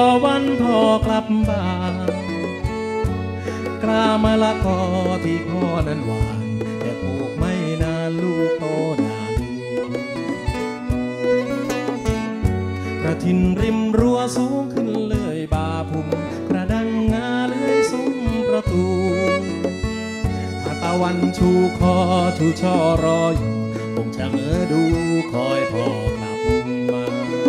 วันพ่อกลับบ้านกล้ามะละกอที่พ่อนั้นหวานแต่ปลูกไม่นานลูกโตนานกระถินริมรั้วสูงขึ้นเลยบาพุ่มกระดังงาเลื้อยซุ้มประตูถ้าตะวันชูคอชูช่อรออยู่คงชะเง้อดูคอยพ่อกลับมา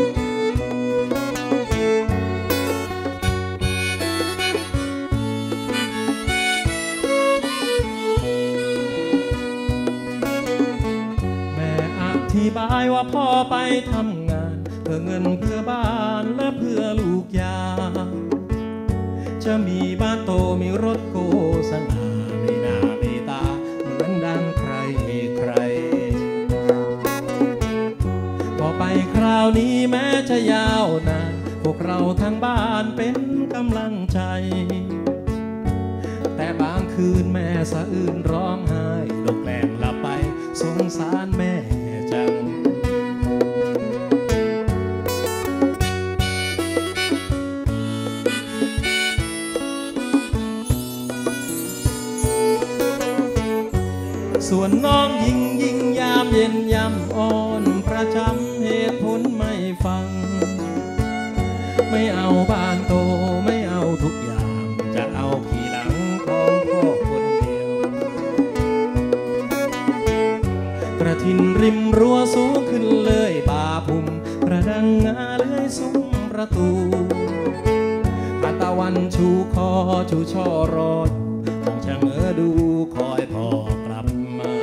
อธิบายว่าพ่อไปทำงานเพื่อเงินเพื่อบ้านและเพื่อลูกยาจะมีบ้านโตมีรถโกสง่าไม่น่าเมตตาเหมือนดังใครใครพอไปคราวนี้แม้จะยาวนานพวกเราทางบ้านเป็นกำลังใจแต่บางคืนแม่สะอื้นร้องไห้ลูกแกล้งหลับไปสงสารแม่จังส่วนน้องยิงยามเย็นยามอ่อนประจำเหตุผลไม่ฟังไม่เอาบ้านโตไม่เอาทุกอย่างจะเอาขี่หลังของพ่อคนเดียวกระถินริมรั้วสูงขึ้นเลยบาพุ่มกระดังงาเลื้อยซุ้มประตูถ้าตะวันชูคอชูช่อรอคงชะเง้อดูคอยพ่อกลับมา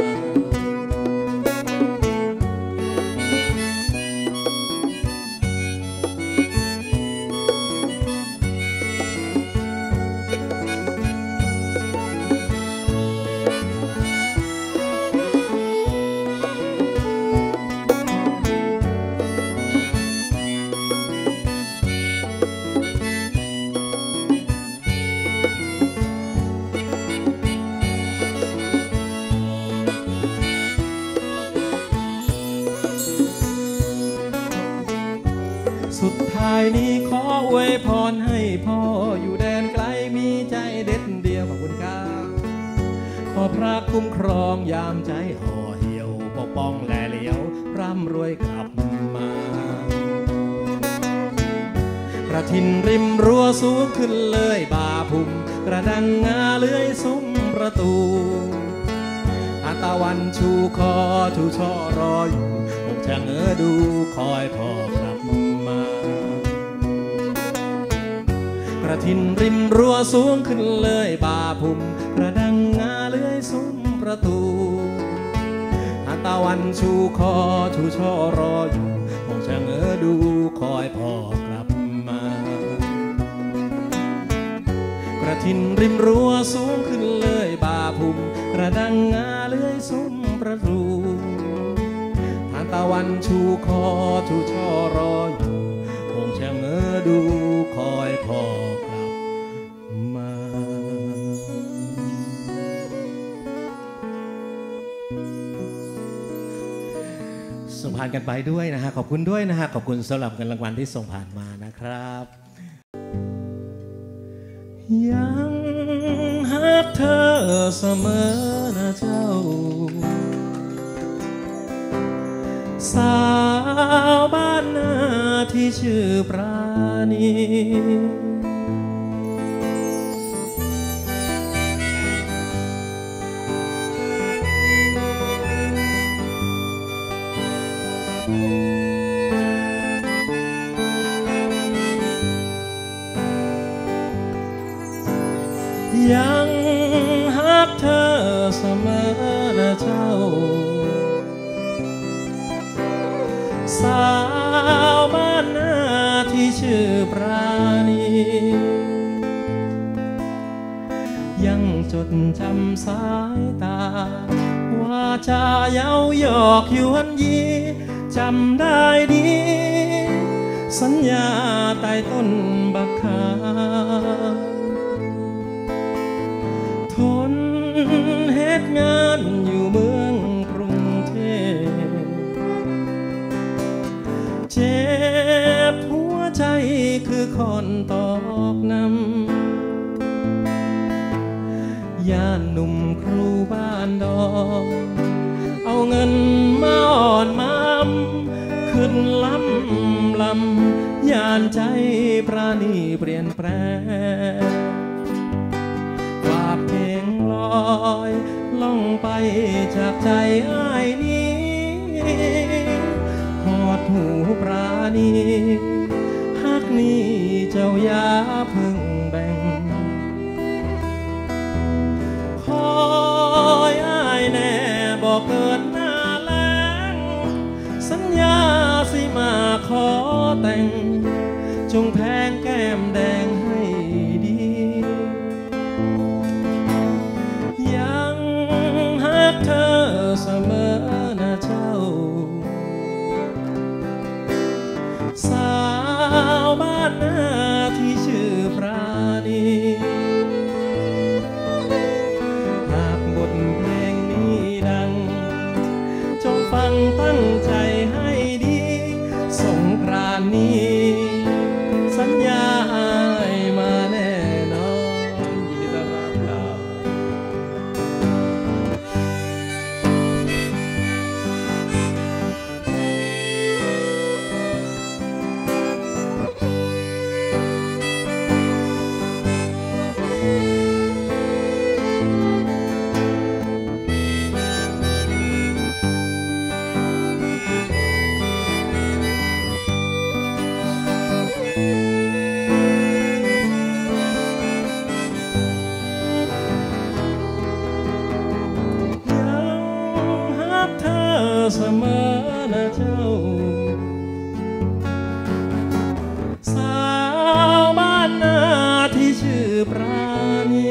สุดท้ายนี้ขออวยพรให้พ่ออยู่แดนไกลมีใจเด็ดเดียวขอบคุณครับขอพระคุ้มครองยามใจห่อเหี่ยวปกป้องแลเหลียวร่ำรวยกลับมากระถินริมรั้วสูงขึ้นเลยบาพุ่มกระดังงาเลื้อยซุ้มประตูอาตะวันชูคอชูช่อรออยู่คงชะเง้อดูคอยพ่อกลับมากระถินริมรั้วสูงขึ้นเลยบาพุ่มกระดังงาเลื้อยซุ้มประตูอาตะวันชูคอชูช่อรออยู่คงชะเง้อดูคอยพ่อกลับมากระถินริมรั้วสูงขึ้นเลยบาพุ่มกระดังงาเลื้อยซุ้มประตูทางตะวันชูคอชูช่อรออยู่คงชะเง้อดูคอยพ่อกลับมาส่งผ่านกันไปด้วยนะฮะขอบคุณด้วยนะฮะขอบคุณสำหรับเงินรางวัลที่ส่งผ่านมานะครับยังฮักเธอเสมอนะเจ้าสาวบ้านนาที่ชื่อปราณียังฮักเธอเสมอนะเจ้าสาวบ้านนาที่ชื่อปราณียังจดจำสายตาว่าจะเย้าหยอกยวนยีจำได้ดีสัญญาใต้ต้นบักขามทนเหตุงานอยู่เมืองกรุงเทพเจ็บหัวใจคือคนตอกน้ำย่านหนุ่มครูบ้านดอนเอาเงินมาอ่อนมามขึ้นลำย่านใจปราณีเปลี่ยนแปลงฝากเพลงลอยล่องไปจากใจอ้ายนี้หอดหูปราณีฮักนี้เจ้าอย่าเพิ่งแบ่งคอยอ้ายแน่บอกเกินหน้าแล้งสัญญาสิมาขอแต่งจงแพงแก้มแดงให้ดียังฮักเธอเสมอนะเจ้าสาวบ้านนาที่ชื่อปราณีหากบทเพลงนี้ดังจงฟังตั้งใจให้ดีสงกรานต์นี้สัญญาอ้ายมาแน่นอนยินดีต้อนรับครับเสมอนะเจ้าสาวบ้านนาที่ชื่อปราณี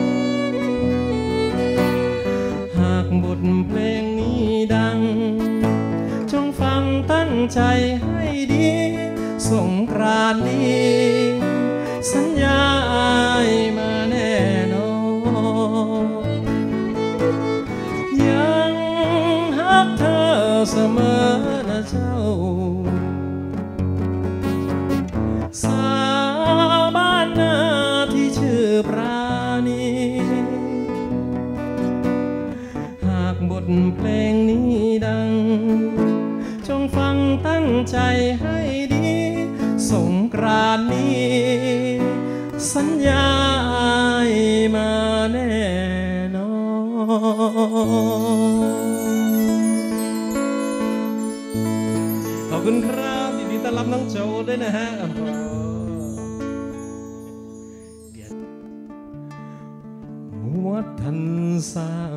หากบทเพลงนี้ดังจงฟังตั้งใจให้ดีสงกรานต์นี้สัญญาอ้ายมาแน่นอนยังฮักเธอเสมอนะเจ้าสาวบ้านนาที่ชื่อปราณีหากบทเพลงนี้ดังจงฟังตั้งใจให้ดีสงกรานต์นี้สัญญาอ้ายมาแน่นอนขอบคุณครับยินดีต้อนรับน้องโจด้วยนะฮะวัดทันสร้าง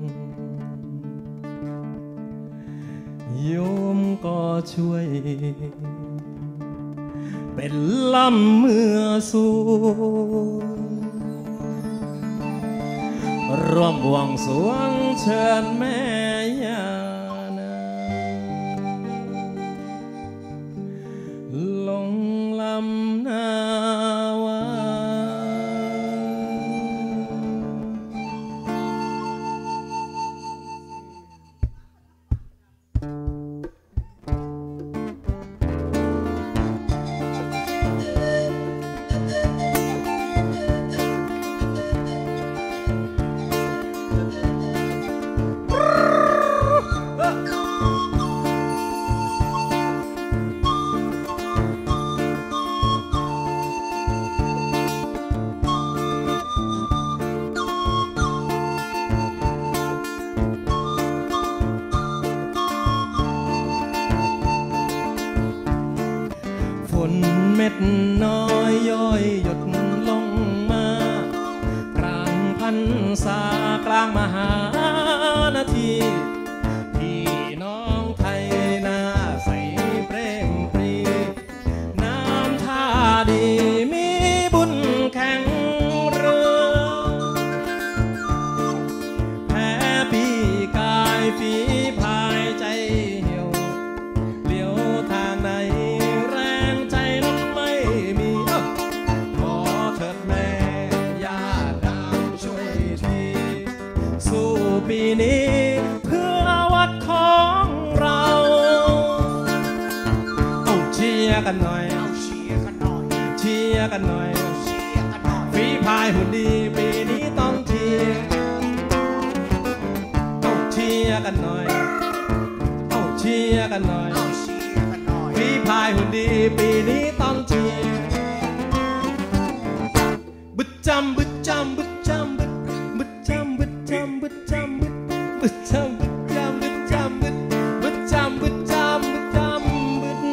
โยมก็ช่วยเป็นลำเมื่อสู้ร่วมบวงสรวงเชิญแม่ย่าลงลำนาวาฝนเม็ดน้อยย้อยหยดลงมากลางพรรษากลางมหานาทีพี่น้องไทยนาใสเปรมปรีน้ำท่าดีมีบุญแข่งเรือแพ้ปีกายฝีพายใจเหี่ยวเลี้ยวทางไหนปีนี้เพื่อวัดของเราเอาเชียร์กันหน่อยเอาเชียร์กันหน่อยร์กันหน่อยฝีพายหุ่นดีปีนี้ต้องเชียร์เอาเชียร์กันหน่อยเอาเชียร์กันหน่อยฝีพายหุ่นดีปีนี้ต้องเชียร์บึดจำบึดจำบึดจำบึดบึดจำบึดจำบึดจำบึดบึดจำบึดจำบึดจำบึดบึดจำบึดจำบึดจำบึด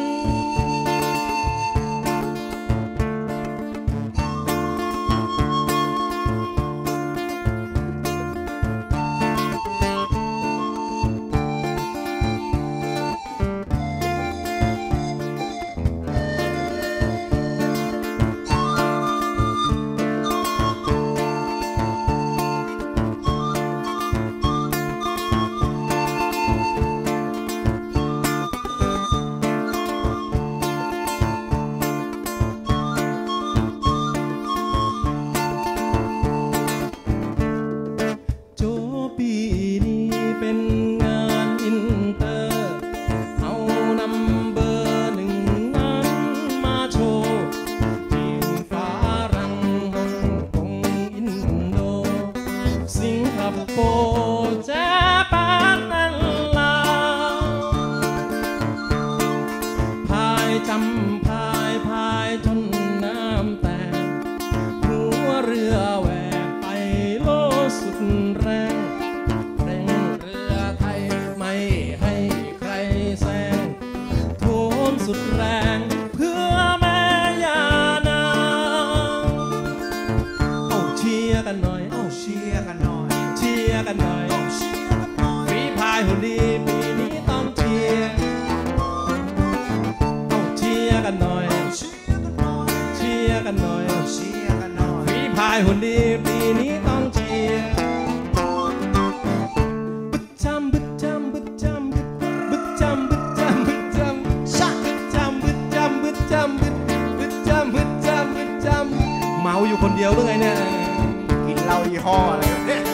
หุ่นดีปีนี้ต้องเชียร์บึดจำบึดจำบึดจำบึดจำบึดจำบึดจำชักบึดจำบึดจำบึดจำบึดบึดจำบึดจำบึดจำเมาอยู่คนเดียวหรือไงเนี่ยกินเหล้ายี่ห้ออะไรเนี่ย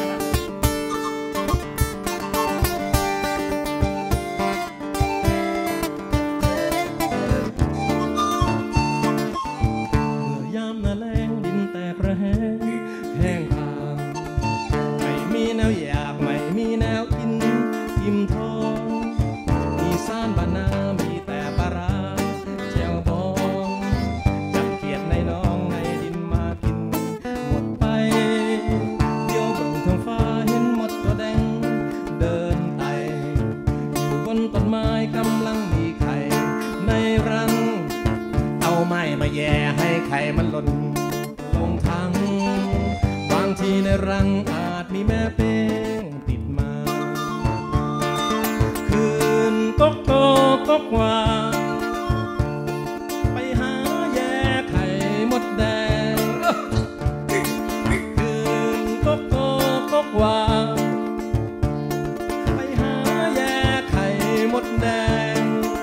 ในรังอาจมีแม่เป้งติดมาคืนก็โกก็กว่าไปหาแย่ไข่มดแดงคืนก็โกก็กว่าไปหาแย่ไข่มดแดง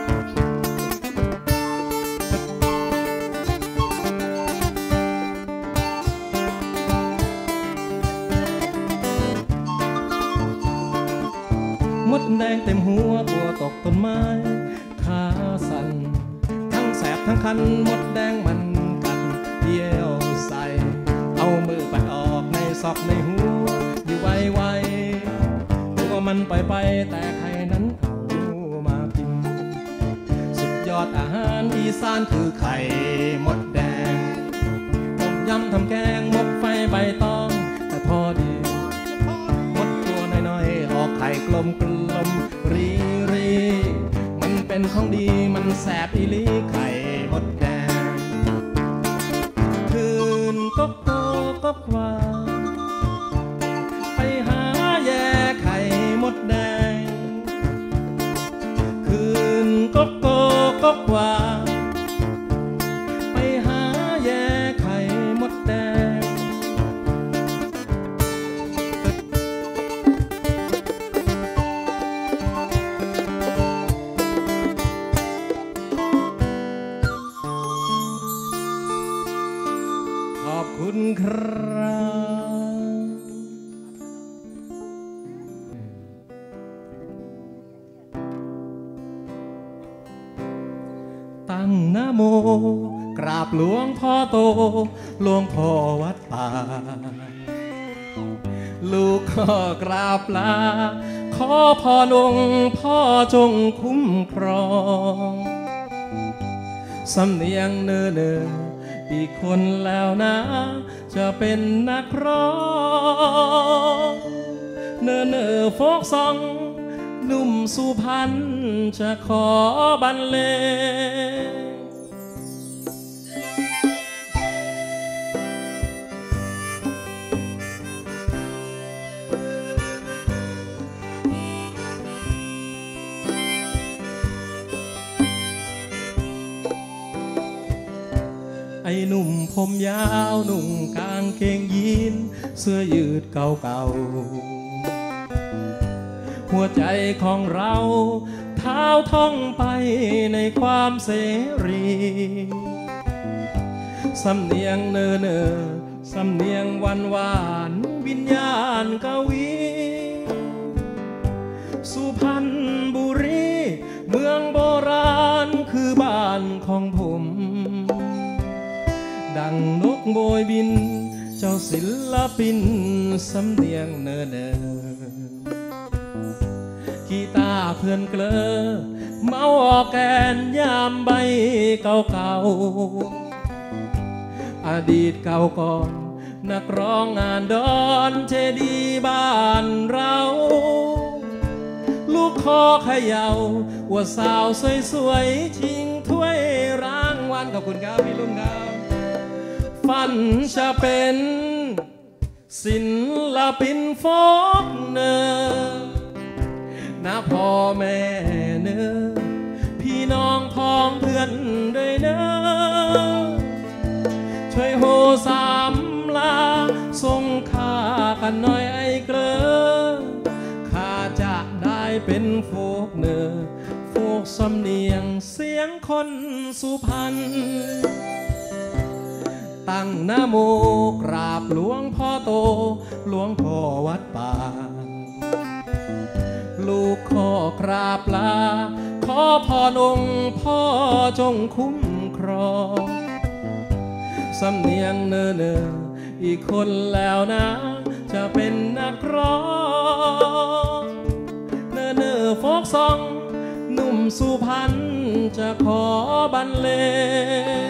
มดแดงเต็มหัวตัวตกต้นไม้ขาสั่นทั้งแสบทั้งคันมดแดงมันกัดเยี่ยวใส่เอามือปัดออกในซอกในหูอยู่ไวๆตัวมันไปแต่ไข่นั้นเอามากินสุดยอดอาหารอีสานคือไข่มดแดงต้มยำทำแกงมกไฟใบตองแต่พอดีมดตัวน้อยๆออกไข่กลมรีมันเป็นของดีมันแสบอีหลีไข่มดแดงคืนก็โกก็กว่าไปหาแย่ไข่มดแดงคืนก็โกก็กว่าไปหาแย่ไข่มดแดงขอบคุณครับตั้งนะโมกราบบหลวงพ่อโตหลวงพ่อวัดป่าลูกขอกราบลาขอพรองค์พ่อจงคุ้มครองสำเนียงเนออีกคนแล้วนะจะเป็นนักร้องเนอโฟกซองหนุ่มสุพรรณจะขอบรรเลงไอ้หนุ่มผมยาวหนุ่มกางเกงยีนเสื้อยืดเก่าๆหัวใจของเราเท้าท่องไปในความเสรีสำเนียงเนอสำเนียงหวานวิญญาณกวีสุพรรณบุรีเมืองโบราณคือบ้านของผมดังนกโบยบินเจ้าศิลปินสำเนียงเนอกีตาร์เพื่อนเกลอเมาออกแกนยามใบเก่าๆอดีตเก่าก่อนนักร้องงานดอนเจดีบ้านเราลูกคอเขย่าว่าสาวสวยๆชิงถ้วยรางวัลขอบคุณครับพี่ลุงครับฝันจะเป็นศิลปินโฟกเนอนะพ่อแม่เนอพี่น้องพ้องเพื่อนด้วยเนอช่วยโหสามลาส่งข้ากันหน่อยไอ้เกลอข้าจะได้เป็นโฟกเนอโฟกสำเนียงเสียงคนสุพรรณตั้งนะโมกราบหลวงพ่อโตหลวงพ่อวัดป่าลูกขอกราบลาขอพรองค์พ่อจงคุ้มครองสำเนียงเนออีกคนแล้วนะจะเป็นนักร้องเนอโฟกซองหนุ่มสุพรรณจะขอบรรเลง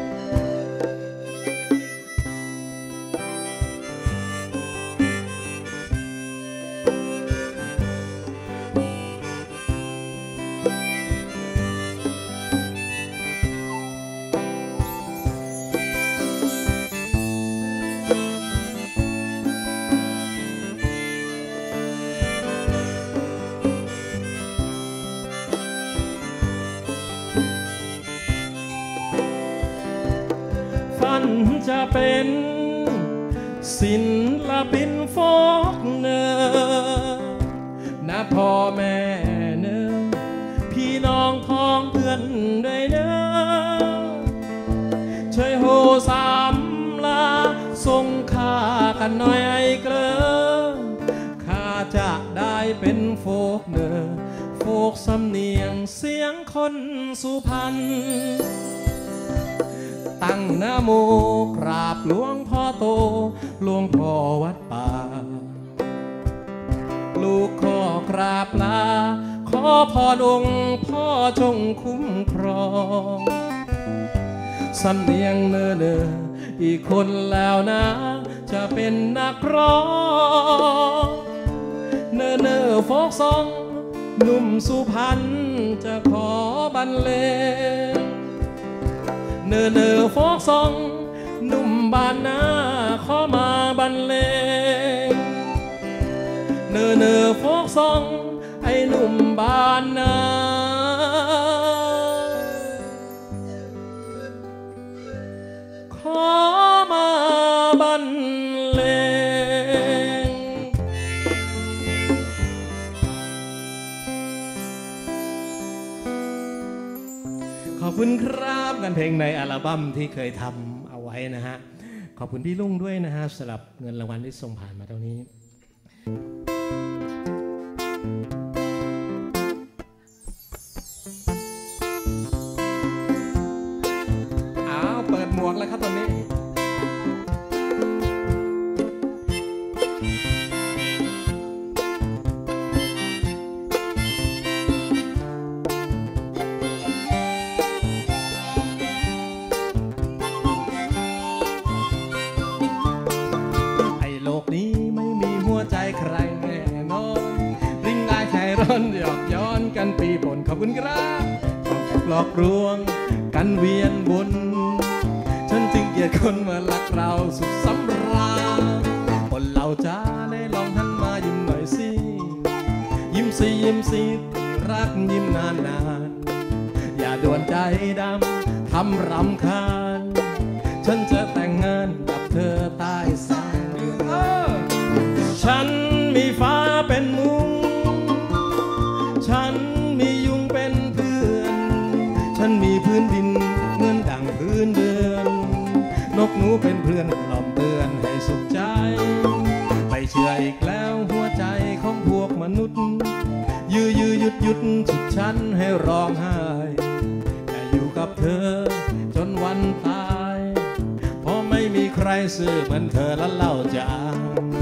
จะเป็นศิลปินโฟกเนอนะพ่อแม่เนอพี่น้องพ้องเพื่อนด้วยเนอช่วยโหสามลาส่งข้ากันหน่อยไอ้เกลอข้าจะได้เป็นโฟกเนอโฟกสำเนียงเสียงคนสุพรรณตั้งนะโมกราบหลวงพ่อโตหลวงพ่อวัดป่าลูกขอกราบลาขอพรองค์พ่อจงคุ้มครองสำเนียงเนออีกคนแล้วนะจะเป็นนักร้องเนอโฟกซองหนุ่มสุพรรณจะขอบรรเลงเนอโฟกซองหนุ่มบ้านนาขอมาบรรเลงเนอโฟกซองไอ้หนุ่มบ้านนาขอมาบรรเลงขอบคุณครับงานเพลงในอัลบั้มที่เคยทำเอาไว้นะฮะขอบคุณพี่ลุงด้วยนะฮะสำหรับเงินรางวัลที่ส่งผ่านมาเท่านี้ลอกลวงกันเวียนวนฉันจึงเกลียดคนมารักเราสุขสำราญคนเราจ้าได้ลองหันมายิ้มหน่อยสิยิ้มสิยิ้มสิรักยิ้มนานๆอย่าด่วนใจดำทำรำคาญฉันจะแต่งงานกับเธอใต้แสงเดือนฉันมีฟ้าเป็นมุ้งฉันมียุงเป็นเพื่อนฉันมีพื้นดินเหมือนดังพื้นเดือนนกหนูเป็นเพื่อนกล่อมเตือนให้สุขใจไม่เชื่ออีกแล้วหัวใจของพวกมนุษย์ยื้อหยุดฉุดฉันให้ร้องไห้แต่อยู่กับเธอจนวันตายเพราะไม่มีใครซื่อเหมือนเธอและเล่าจาง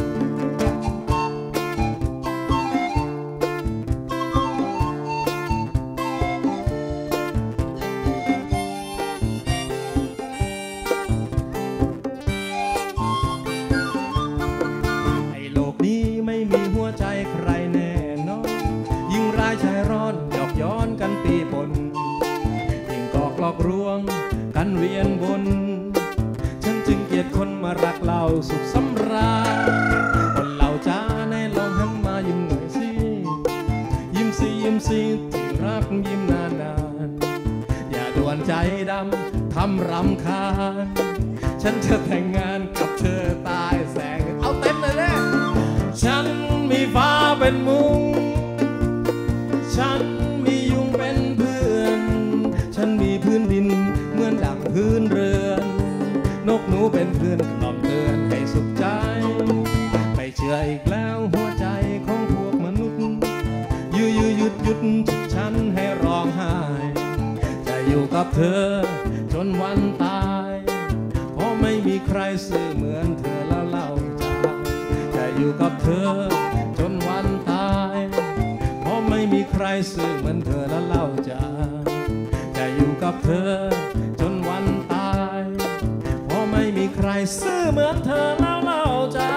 มีหัวใจใครแน่นอนยิ่งร้ายชายร้อนหยอกย้อนกันปีปนยิ่งกอกลอกลวงกันเวียนวนฉันจึงเกลียดคนมารักเราสุขสำราญคนเราจ้าในลองหันมายิ้มหน่อยสิยิ้มสิที่รักยิ้มนานๆอย่าด่วนใจดำทำรำคาญฉันจะแต่งงานกับเธอใต้แสงเอาเต็มเลยเนี่ยฉันมีฟ้าเป็นมุ้งฉันมียุงเป็นเพื่อนฉันมีพื้นดินเหมือนดั่งพื้นเรือนนกหนูเป็นเพื่อนกล่อมเตือนให้สุขใจไม่เชื่ออีกแล้วหัวใจของพวกมนุษย์ยื้อหยุดฉุดฉันให้ร้องไห้จะอยู่กับเธอจนวันตายเพราะไม่มีใครซื่อเหมือนเธอแล้วเล่าจะอยู่กับเธอจนวันตายเพราะไม่มีใครซื่อเหมือนเธอและเล่าจะอยู่กับเธอจนวันตายเพราะไม่มีใครซื่อเหมือนเธอแล้วเล่าจะ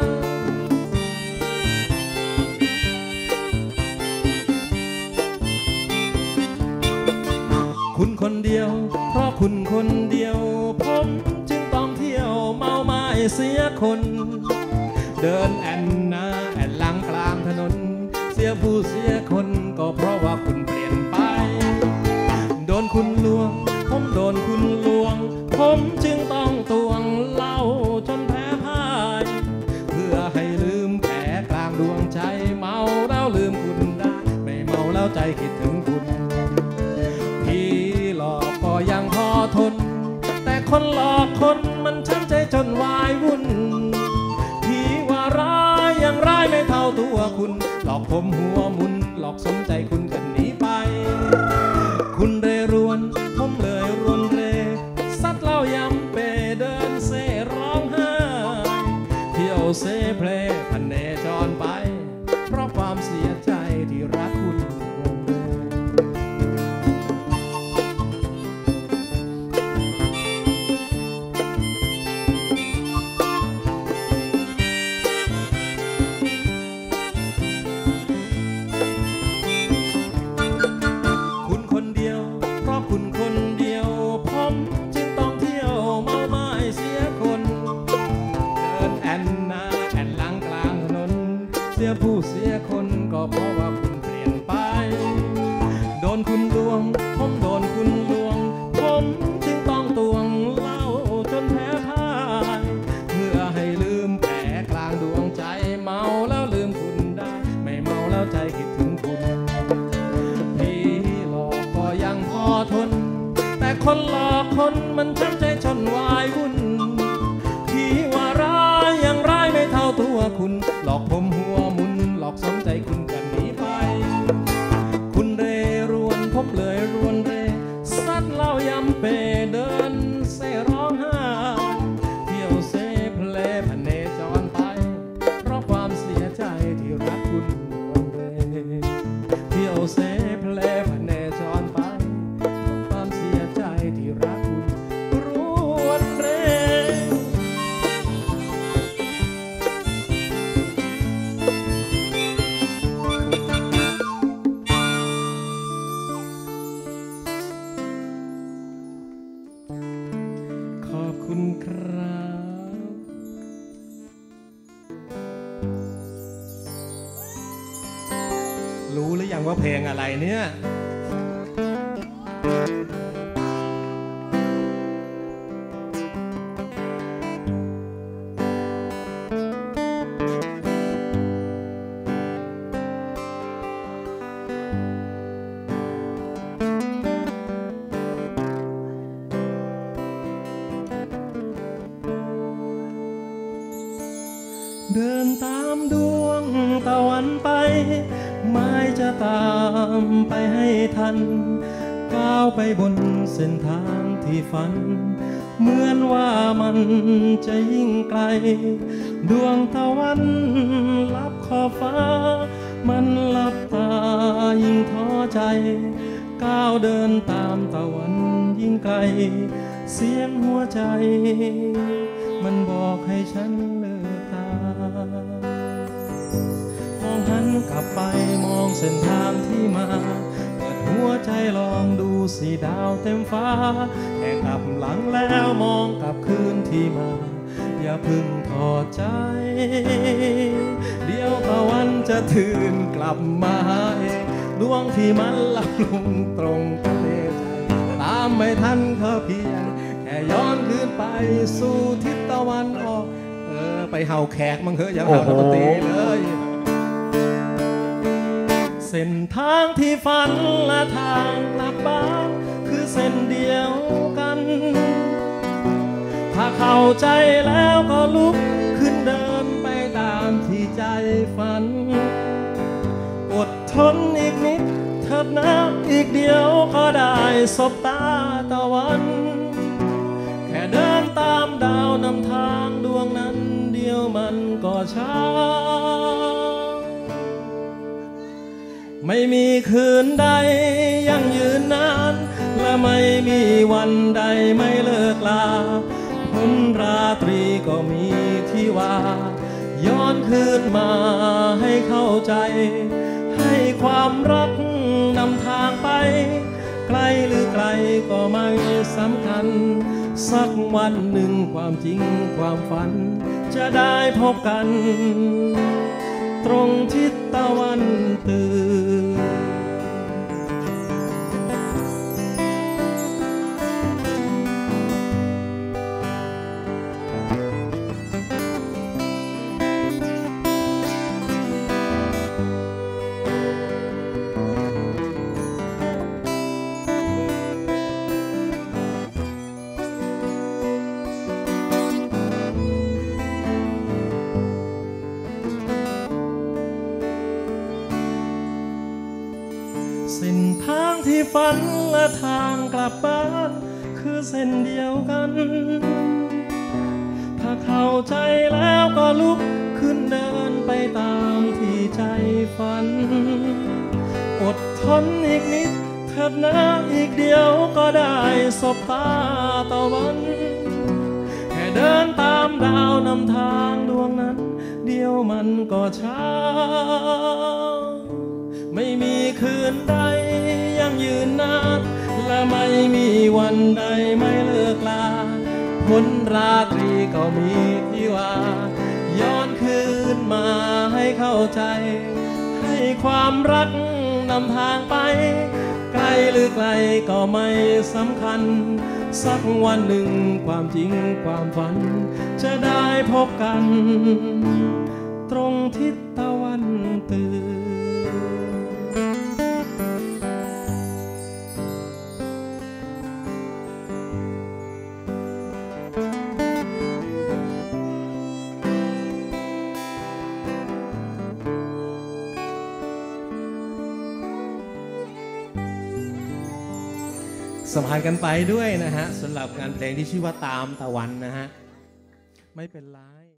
คุณคนเดียวเพราะคุณคนเดียวผมจึงต้องเที่ยวเมาไม้เสียคนเดินแอนหน้าแอนหลังกลางถนนเสียผู้เสียคนก็เพราะว่าคุณเปลี่ยนไปโดนคุณลวงผมโดนคุณลวงผมจึงต้องตวงเหล้าจนแพ้พ่ายเพื่อให้ลืมแผลกลางดวงใจเมาแล้วลืมคุณได้ไม่เมาแล้วใจคิดถึงคุณพี่หลอกก็ยังพอทนแต่คนหลอกคนมันช้ำใจจนวายวุ่นยังร้ายไม่เท่าตัวคุณหลอกผมหัวมุนหลอกสมใจคุณกันหนีไปคุณเรรวนผมเลยรวนเรซัดเหล้ายำเปเดินเซ่ร้องไห้เที่ยวเซ่เพลพันเนจรไปเพราะความเสียใจที่รักคุณคุณคนเดียวผมจึงต้องเที่ยวเมาไม้เสียคนเดินแอนหน้าแอนหลังกลางยังว่าเพลงอะไรเนี่ยเดินตามดวงตะวันไปไม่จะตามไปให้ทันก้าวไปบนเส้นทางที่ฝันเหมือนว่ามันจะยิ่งไกลดวงตะวันลับขอบฟ้ามันลับตายิ่งท้อใจก้าวเดินตามตะวันยิ่งไกลเสียงหัวใจมันบอกให้ฉันเลิกตามองหันกลับไปมองเส้นทางที่มาเปิดหัวใจลองดูสีดาวเต็มฟ้าแค่กลับหลังแล้วมองกลับคืนที่มาอย่าพึ่งถอดใจเดี๋ยวตะวันจะตื่นกลับมาเองดวงที่มันลับลงตรงทะเลใจตามไม่ทันเขาเพียงแค่ย้อนคืนไปสู่ทิศตะวันออกไปเห่าแขกมั้งเถอะอย่าเห่านักดนตรีเลยเส้นทางที่ฝันและทางกลับบ้านคือเส้นเดียวกันถ้าเข้าใจแล้วก็ลุกขึ้นเดินไปตามที่ใจฝันอดทนอีกนิดเถิดนะอีกเดียวก็ได้สบตาตะวันแค่เดินตามดาวนำทางดวงนั้นเดียวมันก็ช้าไม่มีคืนใดยังยืนนานและไม่มีวันใดไม่เลิกลาพ้นราตรีก็มีที่ว่าย้อนคืนมาให้เข้าใจให้ความรักนำทางไปไกลหรือไกลก็ไม่สำคัญสักวันหนึ่งความจริงความฝันจะได้พบกันตรงทิศตะวันตื่นเส้นทางที่ฝันและทางกลับบ้านคือเส้นเดียวกันถ้าเข้าใจแล้วก็ลุกขึ้นเดินไปตามที่ใจฝันอดทนอีกนิดเถิดนะอีกเดียวก็ได้สบตาตะวันแค่เดินตามดาวนำทางดวงนั้นเดียวมันก็ช้าไม่มีคืนใดยังยืนนานและไม่มีวันใดไม่เลิกลาพ้นราตรีก็มีที่ว่าย้อนคืนมาให้เข้าใจให้ความรักนำทางไปไกลหรือไกลก็ไม่สำคัญสักวันหนึ่งความจริงความฝันจะได้พบกันตรงทิศตะวันตื่นสัมพันธ์กันไปด้วยนะฮะสำหรับงานเพลงที่ชื่อว่าตามตะวันนะฮะไม่เป็นไร